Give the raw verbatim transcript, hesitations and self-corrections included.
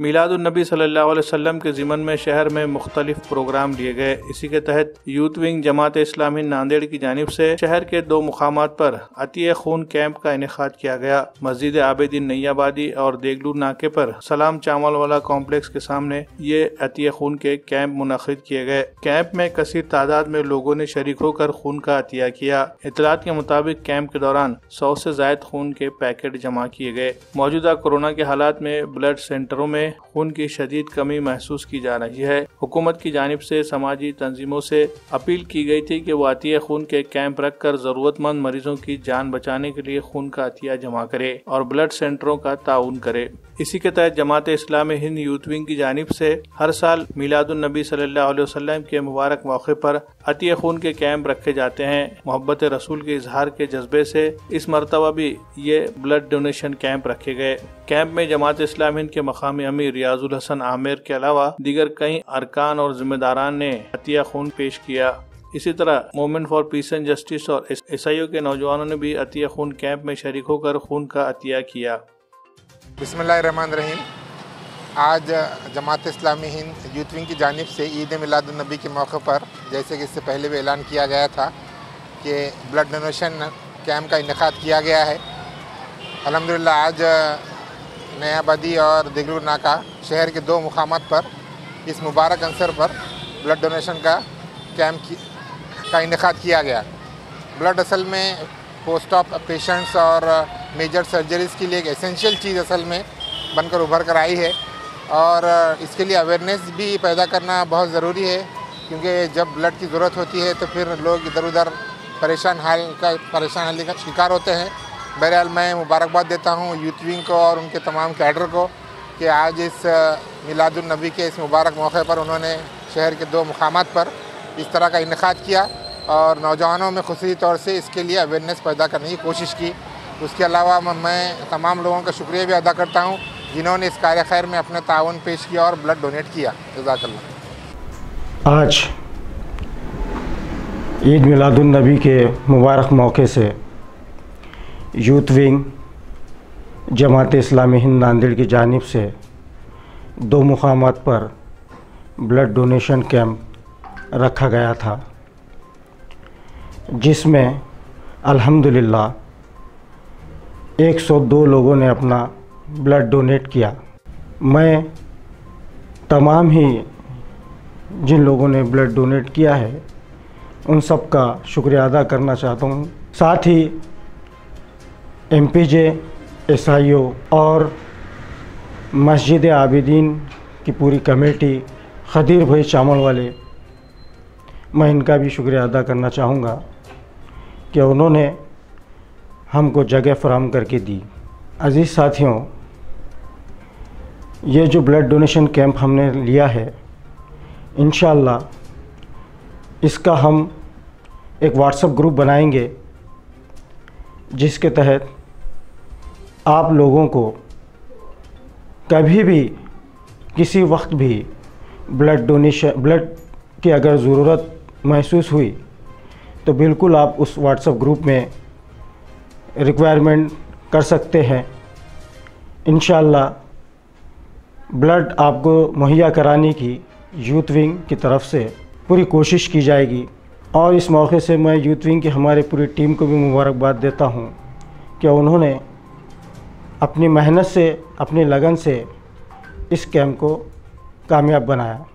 मिलादुन्नबी सल्लल्लाहु अलैहि वसल्लम के ज़िमन में शहर में मुख्तलिफ प्रोग्राम लिए गए। इसी के तहत यूथ विंग जमात इस्लामी नांदेड़ की जानिब से शहर के दो मुकामात पर अतिय खून कैंप का इनेकाद किया गया। मस्जिद आबिदीन नैयाबादी और देगलू नाके पर सलाम चावल वाला कॉम्प्लेक्स के सामने ये अतिय खून के कैंप मुनक़िद किए गए। कैंप में कसीर तादाद में लोगों ने शरीक होकर खून का अतिया किया। इत्तलात के मुताबिक कैंप के दौरान सौ से ज़ायद खून के पैकेट जमा किए गए। मौजूदा कोरोना के हालात में ब्लड सेंटरों में खून की शदीद कमी महसूस की जा रही है। हुकूमत की जानिब से समाजी तंजीमों से अपील की गई थी कि वो अतिया खून के कैंप रखकर जरूरतमंद मरीजों की जान बचाने के लिए खून का अतिया जमा करे और ब्लड सेंटरों का ताउन करे। इसी के तहत जमात इस्लामी हिंद यूथ विंग की जानिब से हर साल मिलादुन्नबी सल्लल्लाहु अलैहि वसल्लम के मुबारक मौके पर अतिया खून के कैंप रखे जाते हैं। मोहब्बत रसूल के इजहार के जज्बे से इस मरतबा भी ये ब्लड डोनेशन कैंप रखे गए। कैंप में जमात इस्लामी हिंद के मकामी अमीर रियाजुल हसन आमिर के अलावा दीगर कई अरकान और जिम्मेदारान ने अतिया खून पेश किया। इसी तरह movement for peace and justice और ईसाइयों के नौजवानों ने भी अतिया खून कैंप में शरीक होकर खून का अतिया किया। बिस्मिल्लाहिर्रहमानिर्रहीम। आज जमात इस्लामी हिंद यूथ विंग की जानिब से ईद मिलादुन्नबी के मौके पर, जैसे कि इससे पहले भी ऐलान किया गया था कि ब्लड डोनेशन कैंप का इनेकाद किया गया है। अल्हम्दुलिल्लाह आज नयाबादी और देगलू नाका शहर के दो मुकामात पर इस मुबारक अवसर पर ब्लड डोनेशन का कैंप का इनेकाद किया गया। ब्लड असल में पोस्ट ऑफ पेशेंट्स और मेजर सर्जरीज़ के लिए एक एसेंशियल चीज़ असल में बनकर उभर कर आई है और इसके लिए अवेयरनेस भी पैदा करना बहुत ज़रूरी है, क्योंकि जब ब्लड की ज़रूरत होती है तो फिर लोग इधर उधर परेशान हाल का परेशान हाली का शिकार होते हैं। बहरहाल मैं मुबारकबाद देता हूँ यूथ विंग को और उनके तमाम कैडर को कि आज इस मिलादुन्नबी के इस मुबारक मौके पर उन्होंने शहर के दो मुकामात पर इस तरह का इनेकाद किया और नौजवानों में खुसूसी तौर से इसके लिए अवेयरनेस पैदा करने की कोशिश की। उसके अलावा मैं तमाम लोगों का शुक्रिया भी अदा करता हूँ जिन्होंने इस कार्य खैर में अपना ताउन पेश किया और ब्लड डोनेट किया। जज़ाकल्लाह। आज ईद मिलादुन्नबी के मुबारक मौके से यूथ विंग जमात इस्लामी हिंद नांदेड़ की जानिब से दो मुकामात पर ब्लड डोनेशन कैंप रखा गया था, जिसमें अल्हम्दुलिल्लाह एक सौ दो लोगों ने अपना ब्लड डोनेट किया। मैं तमाम ही जिन लोगों ने ब्लड डोनेट किया है उन सब का शुक्रिया अदा करना चाहता हूँ। साथ ही M P J, S I O और मस्जिद आबिदीन की पूरी कमेटी, खदीर भाई चावल वाले, मैं इनका भी शुक्रिया अदा करना चाहूँगा कि उन्होंने हमको जगह फराहम करके दी। अज़ीज़ साथियों, ये जो ब्लड डोनेशन कैंप हमने लिया है, इंशाअल्लाह इसका हम एक व्हाट्सएप ग्रुप बनाएंगे जिसके तहत आप लोगों को कभी भी किसी वक्त भी ब्लड डोनेशन ब्लड की अगर ज़रूरत महसूस हुई तो बिल्कुल आप उस व्हाट्सएप ग्रुप में रिक्वायरमेंट कर सकते हैं। इंशाअल्लाह ब्लड आपको मुहैया कराने की यूथ विंग की तरफ से पूरी कोशिश की जाएगी और इस मौके से मैं यूथ विंग की हमारी पूरी टीम को भी मुबारकबाद देता हूं कि उन्होंने अपनी मेहनत से, अपनी लगन से इस कैंप को कामयाब बनाया।